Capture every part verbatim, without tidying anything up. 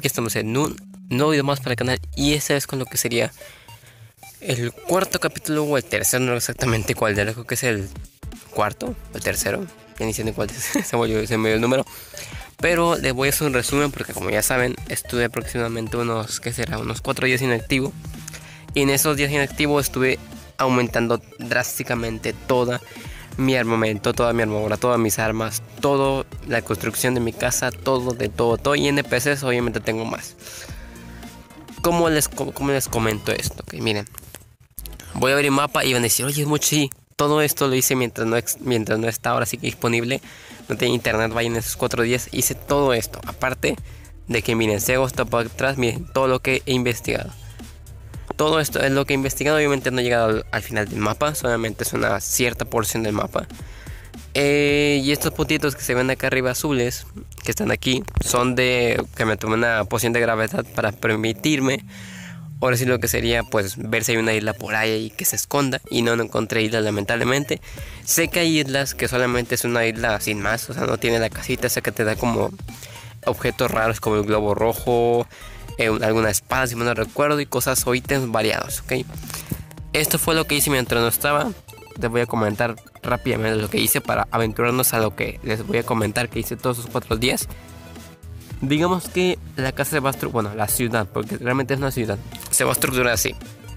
aquí estamos en un nuevo video más para el canal. Y esta vez con lo que sería el cuarto capítulo o el tercero, no sé exactamente cuál, de creo que es el cuarto o el tercero, ya ni sé ni cuál es, se, volvió, se me dio el número. Pero les voy a hacer un resumen porque, como ya saben, estuve aproximadamente unos, ¿qué será? Unos cuatro días inactivo. Y en esos días inactivos estuve aumentando drásticamente toda mi armamento, toda mi armadura, todas mis armas, toda la construcción de mi casa, todo, de todo, todo. Y N P Cs obviamente tengo más. ¿Cómo les, cómo les comento esto? Okay, miren, voy a abrir el mapa y van a decir, oye, mucho, sí, todo esto lo hice mientras no, mientras no está ahora sí que disponible. No tenía internet, vaya, en esos cuatro días hice todo esto. Aparte de que, miren, si hago esto para atrás, miren, todo lo que he investigado. Todo esto es lo que he investigado. Obviamente no he llegado al, al final del mapa, solamente es una cierta porción del mapa. Eh, y estos puntitos que se ven acá arriba azules, que están aquí, son de que me tomé una poción de gravedad para permitirme, ahora sí, lo que sería pues ver si hay una isla por ahí y que se esconda. Y no, no encontré islas, lamentablemente. Sé que hay islas que solamente es una isla sin más, o sea, no tiene la casita esa que te da como objetos raros como el globo rojo, eh, alguna espada si me no recuerdo, y cosas o ítems variados, ok. Esto fue lo que hice mientras no estaba. Les voy a comentar rápidamente lo que hice para aventurarnos a lo que les voy a comentar que hice todos esos cuatro días. Digamos que la casa se va a estructurar, bueno, la ciudad, porque realmente es una ciudad, se va a estructurar así.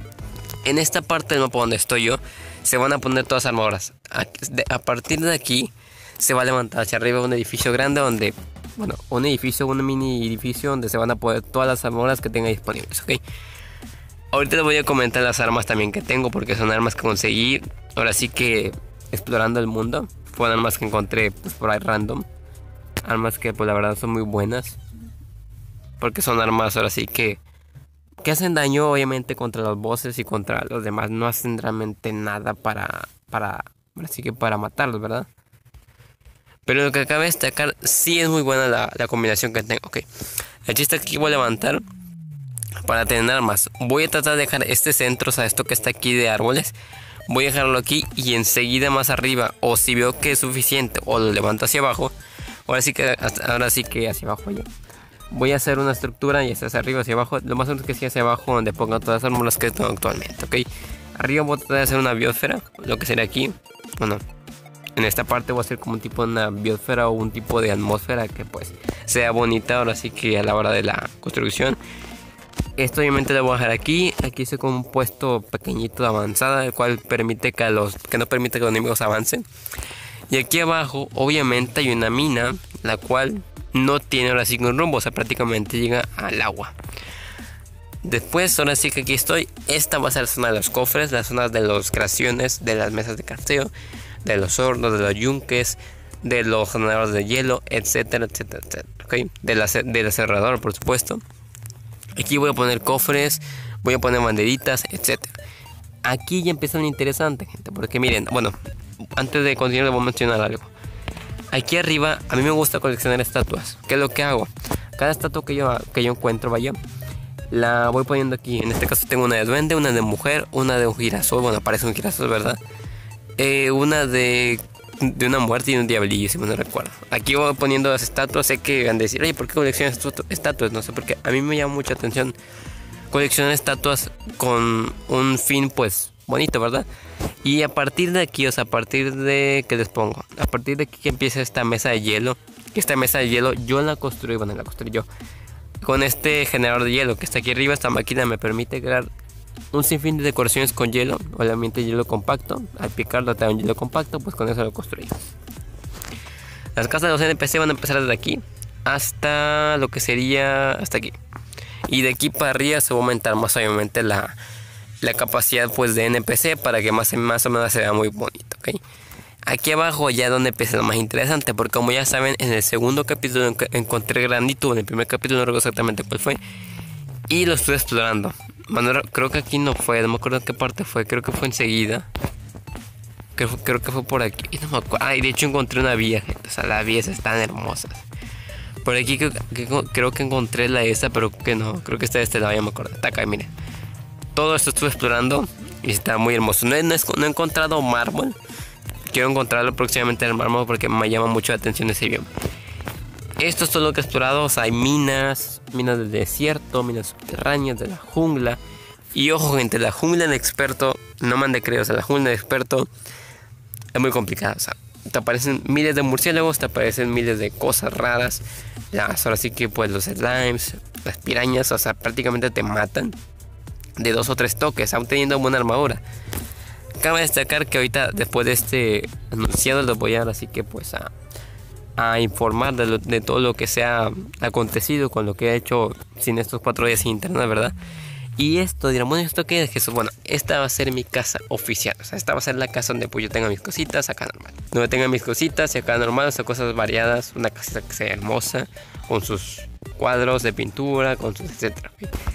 En esta parte del mapa donde estoy yo, se van a poner todas las armaduras. A, de, a partir de aquí, se va a levantar hacia arriba un edificio grande donde, bueno, un edificio, un mini edificio donde se van a poner todas las armaduras que tenga disponibles, ok. Ahorita les voy a comentar las armas también que tengo, porque son armas que conseguí, ahora sí que explorando el mundo. Fueron armas que encontré pues por ahí random. Armas que pues la verdad son muy buenas, porque son armas ahora sí que que hacen daño obviamente contra los bosses y contra los demás. No hacen realmente nada para para así que para matarlos, ¿verdad? Pero lo que acabo de destacar, sí es muy buena la, la combinación que tengo. Ok, el chiste aquí voy a levantar para tener armas. Voy a tratar de dejar este centro, o sea, esto que está aquí de árboles, voy a dejarlo aquí y enseguida más arriba, o si veo que es suficiente, o lo levanto hacia abajo. Ahora sí que ahora sí que hacia abajo ya. Voy a hacer una estructura y hacia arriba, hacia abajo. Lo más seguro es que sea hacia abajo, donde ponga todas las armas que tengo actualmente, ok. Arriba voy a tratar de hacer una biosfera, lo que sería aquí. Bueno, en esta parte voy a hacer como un tipo de una biosfera o un tipo de atmósfera que pues sea bonita ahora sí que a la hora de la construcción. Esto obviamente lo voy a dejar aquí. Aquí hice como un puesto pequeñito de avanzada, el cual permite que los que no permite que los enemigos avancen. Y aquí abajo obviamente hay una mina, la cual no tiene ahora sí un rumbo, o sea, prácticamente llega al agua. Después, ahora sí que aquí estoy. Esta va a ser la zona de los cofres, las zonas de las creaciones, de las mesas de crafteo, de los hornos, de los yunques, de los generadores de hielo, etcétera, etcétera, etcétera, ¿okay? De la, del aserrador, por supuesto. Aquí voy a poner cofres, voy a poner banderitas, etcétera. Aquí ya empieza lo interesante, gente, porque miren, bueno, antes de continuar les voy a mencionar algo. Aquí arriba a mí me gusta coleccionar estatuas. ¿Qué es lo que hago? Cada estatua que yo, que yo encuentro, vaya, la voy poniendo aquí. En este caso tengo una de duende, una de mujer, una de un girasol. Bueno, parece un girasol, ¿verdad? Eh, una de, de una muerte y un diablillo, si me no recuerdo. Aquí voy poniendo las estatuas. Sé que van a decir, oye, ¿por qué coleccionas estatuas? No sé, porque a mí me llama mucha atención coleccionar estatuas con un fin, pues, bonito, ¿verdad? Y a partir de aquí, o sea, a partir de que les pongo, a partir de aquí que empieza esta mesa de hielo, que esta mesa de hielo yo la construí, bueno, la construí yo con este generador de hielo que está aquí arriba. Esta máquina me permite crear un sinfín de decoraciones con hielo, obviamente hielo compacto. Al picarlo te da un hielo compacto, pues con eso lo construí. Las casas de los N P C van a empezar desde aquí hasta lo que sería hasta aquí, y de aquí para arriba se va a aumentar más obviamente la la capacidad pues de N P C para que más, más o menos se vea muy bonito, ¿ok? Aquí abajo ya donde empieza lo más interesante, porque como ya saben, en el segundo capítulo encontré granito, en el primer capítulo no recuerdo exactamente cuál fue, y lo estuve explorando. Bueno, creo que aquí no fue, no me acuerdo en qué parte fue, creo que fue enseguida. Creo, creo que fue por aquí, no me acuerdo. Ah, y de hecho encontré una vía, gente, o sea, las vías están hermosas. Por aquí creo que, creo que encontré la esta, pero que no, creo que está de este lado, ya me acuerdo. Está acá, miren. Todo esto estuve explorando y está muy hermoso. No, no, no he encontrado mármol. Quiero encontrarlo próximamente en el mármol porque me llama mucho la atención ese bioma. Esto es todo lo que he explorado. O sea, hay minas, minas del desierto, minas subterráneas, de la jungla. Y ojo, gente, la jungla del experto, no me han de creer, o sea, la jungla del experto es muy complicada. O sea, te aparecen miles de murciélagos, te aparecen miles de cosas raras. Ya, ahora sí que pues los slimes, las pirañas, o sea, prácticamente te matan de dos o tres toques, aún teniendo buena armadura. Cabe destacar que ahorita, después de este anunciado, los voy a dar así que pues a, a informar de, lo, de todo lo que se ha acontecido con lo que he hecho sin estos cuatro días sin internet, ¿verdad? Y esto, dirán, bueno, ¿esto qué es, Jesús? Bueno, esta va a ser mi casa oficial. O sea, esta va a ser la casa donde pues yo tenga mis cositas, acá normal. Donde tenga mis cositas y acá normal, o sea, cosas variadas. Una casita que sea hermosa, con sus cuadros de pintura, con sus etcétera.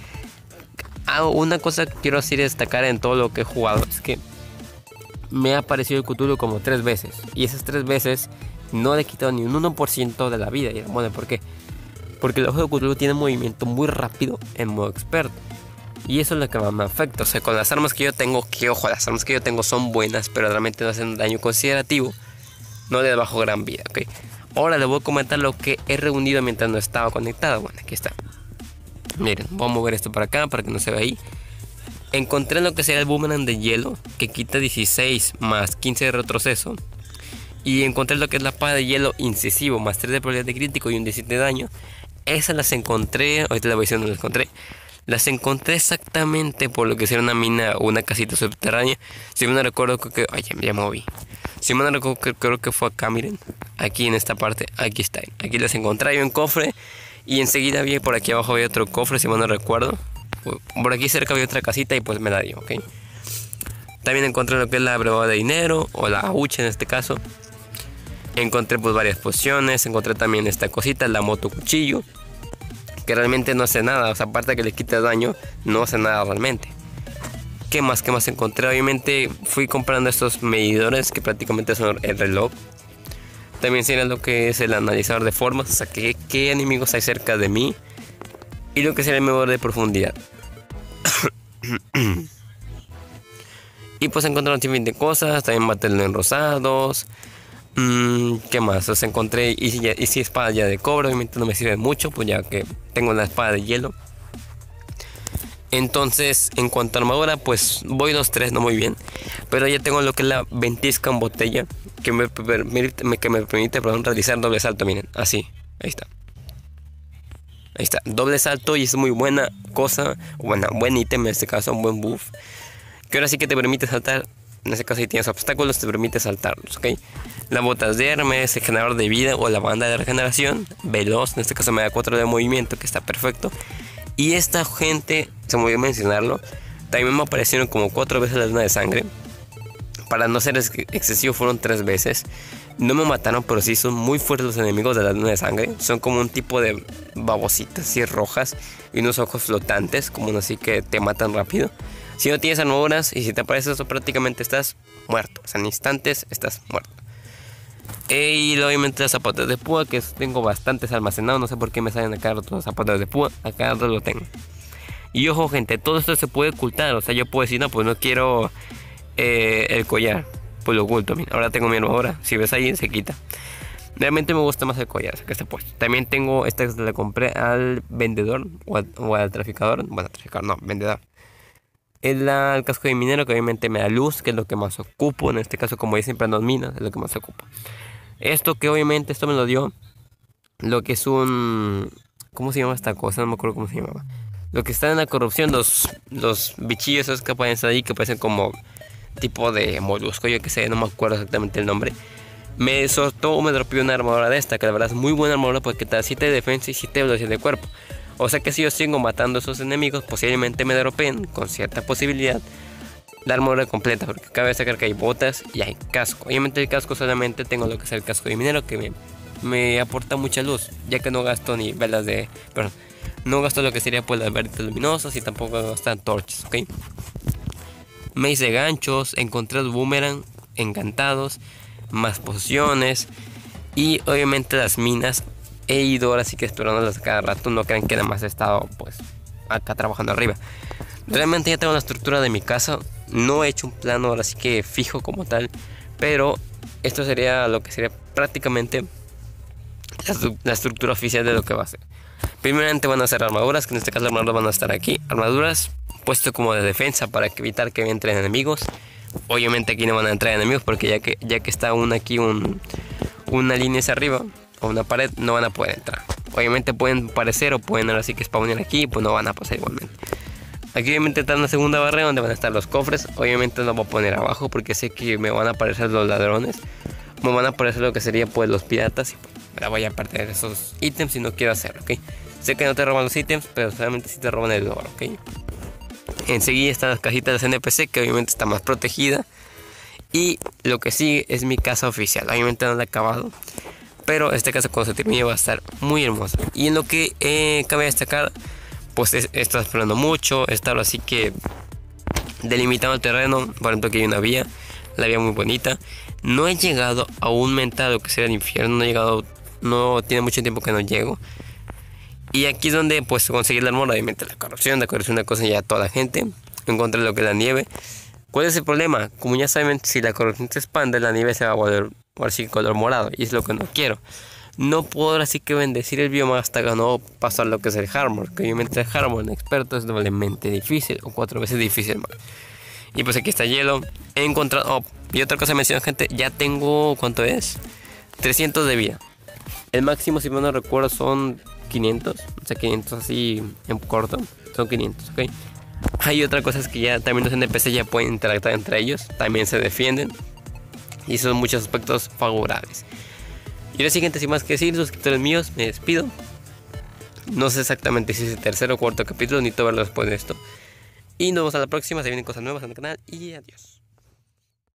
Ah, una cosa que quiero así destacar en todo lo que he jugado es que me ha aparecido el Cthulhu como tres veces. Y esas tres veces no le he quitado ni un uno por ciento de la vida. Y dirán, bueno, ¿por qué? Porque el ojo de Cthulhu tiene movimiento muy rápido en modo experto. Y eso es lo que más me afecta. O sea, con las armas que yo tengo, que ojo, las armas que yo tengo son buenas, pero realmente no hacen un daño considerativo. No les bajo gran vida, ¿ok? Ahora les voy a comentar lo que he reunido mientras no estaba conectado. Bueno, aquí está. Miren, voy a mover esto para acá para que no se vea ahí. Encontré lo que sería el boomerang de hielo, que quita dieciséis más quince de retroceso. Y encontré lo que es la espada de hielo incisivo, más tres de probabilidad de crítico y un diecisiete de daño. Esas las encontré, ahorita les voy a decir dónde las encontré. Las encontré exactamente por lo que sería una mina o una casita subterránea. Si me no recuerdo, creo que... Ay, ya me moví. Si me no recuerdo, creo que fue acá, miren. Aquí en esta parte, aquí está. Aquí las encontré, hay un cofre. Y enseguida había por aquí abajo había otro cofre, si me no recuerdo. Por aquí cerca había otra casita y pues me la dio, ¿ok? También encontré lo que es la brevada de dinero, o la hucha en este caso. Encontré pues varias pociones, encontré también esta cosita, la moto cuchillo. Que realmente no hace nada, o sea, aparte de que le quita daño, no hace nada realmente. ¿Qué más? ¿Qué más encontré? Obviamente fui comprando estos medidores que prácticamente son el reloj. También sería lo que es el analizador de formas, o sea, qué, qué enemigos hay cerca de mí. Y lo que sería el medidor de profundidad. Y pues encontré un sinfín de cosas, también martelos enrosados. Mm, ¿Qué más? Os encontré y si, y si espada ya de cobre, obviamente no me sirve mucho, pues ya que tengo la espada de hielo. Entonces, en cuanto a armadura, pues voy los tres, no muy bien. Pero ya tengo lo que es la ventisca en botella, que me permite, que me permite perdón, realizar doble salto, miren, así, ahí está. Ahí está, doble salto y es muy buena cosa, bueno, buen ítem en este caso, un buen buff. Que ahora sí que te permite saltar. En este caso si tienes obstáculos te permite saltarlos, ¿ok? Las botas de Hermes, el generador de vida o la banda de regeneración, veloz, en este caso me da cuatro de movimiento, que está perfecto. Y esta gente, se me olvidó mencionarlo, también me aparecieron como cuatro veces la luna de sangre. Para no ser excesivo fueron tres veces. No me mataron, pero sí son muy fuertes los enemigos de la luna de sangre. Son como un tipo de babositas así rojas y unos ojos flotantes, como así que te matan rápido. Si no tienes armaduras y si te aparece eso, prácticamente estás muerto. O sea, en instantes estás muerto. E y obviamente los zapatos de púa, que tengo bastantes almacenados. No sé por qué me salen acá todos los zapatos de púa. Acá lo tengo. Y ojo, gente, todo esto se puede ocultar. O sea, yo puedo decir, no, pues no quiero eh, el collar. Pues lo oculto. Mira, ahora tengo mi armadura. Si ves ahí, se quita. Realmente me gusta más el collar que este puesto. También tengo esta que le compré al vendedor o al, o al traficador. Bueno, traficador, no, vendedor. El, el casco de minero, que obviamente me da luz, que es lo que más ocupo. En este caso, como yo siempre ando en minas, es lo que más ocupo. Esto que obviamente esto me lo dio lo que es un... ¿Cómo se llama esta cosa? No me acuerdo cómo se llamaba. Lo que está en la corrupción, los, los bichillos esos que aparecen ahí, que parecen como tipo de molusco, yo que sé, no me acuerdo exactamente el nombre. Me soltó o me dropeó una armadura de esta, que la verdad es muy buena armadura porque te da siete de defensa y siete de velocidad de cuerpo. O sea que si yo sigo matando a esos enemigos, posiblemente me dropeen con cierta posibilidad la armadura completa, porque cabe destacar que hay botas y hay casco. Obviamente el casco solamente tengo lo que es el casco de minero, que me, me aporta mucha luz, ya que no gasto ni velas de... Perdón, no gasto lo que sería pues las verdes luminosas y tampoco gasto antorchas, ¿ok? Me hice ganchos, encontré los boomerang encantados, más pociones y obviamente las minas. He ido ahora sí que explorándolas cada rato, no crean que nada más he estado pues acá trabajando arriba. Realmente ya tengo la estructura de mi casa, no he hecho un plano ahora sí que fijo como tal, pero esto sería lo que sería prácticamente la, la estructura oficial de lo que va a ser. Primeramente van a ser armaduras, que en este caso las armaduras van a estar aquí. Armaduras puesto como de defensa para evitar que entren enemigos. Obviamente aquí no van a entrar enemigos porque ya que, ya que está una aquí un, una línea hacia arriba o una pared, no van a poder entrar. Obviamente pueden aparecer o pueden ahora sí que spawnear aquí, pues no van a pasar igualmente. Aquí obviamente está una segunda barrera donde van a estar los cofres. Obviamente no voy a poner abajo porque sé que me van a aparecer los ladrones. Me van a aparecer lo que sería pues los piratas. Y pues, me voy a perder esos ítems si no quiero hacerlo, ¿ok? Sé que no te roban los ítems, pero solamente si te roban el oro, ¿ok? Enseguida están las cajitas de las N P C, que obviamente está más protegida. Y lo que sigue es mi casa oficial. Obviamente no la he acabado, pero este casa cuando se termine va a estar muy hermosa. Y en lo que eh, cabe destacar, pues es, he estado explorando mucho. He estado así que delimitando el terreno. Por ejemplo, aquí hay una vía, la vía muy bonita. No he llegado a un mentado que sea el infierno. No he llegado, no tiene mucho tiempo que no llego. Y aquí es donde pues conseguir la armadura, obviamente la corrupción, la corrupción es una cosa ya toda la gente. Encontré lo que es la nieve. ¿Cuál es el problema? Como ya saben, si la corrupción se expande, la nieve se va a volver así color morado. Y es lo que no quiero. No puedo así que bendecir el bioma hasta que no pasar lo que es el Hardmore. Que obviamente el Hardmore experto es doblemente difícil o cuatro veces difícil más. Y pues aquí está hielo. He encontrado... Oh, y otra cosa menciono, gente. Ya tengo... ¿Cuánto es? trescientos de vida. El máximo, si mal no recuerdo, son quinientos. O sea, quinientos así en corto. Son quinientos, ¿ok? Hay otra cosa es que ya también los N P C ya pueden interactuar entre ellos. También se defienden. Y son muchos aspectos favorables. Y ahora sí, gente, sin más que decir, suscriptores míos, me despido. No sé exactamente si es el tercer o cuarto capítulo, necesito verlo después de esto. Y nos vemos a la próxima, se vienen cosas nuevas en el canal y adiós.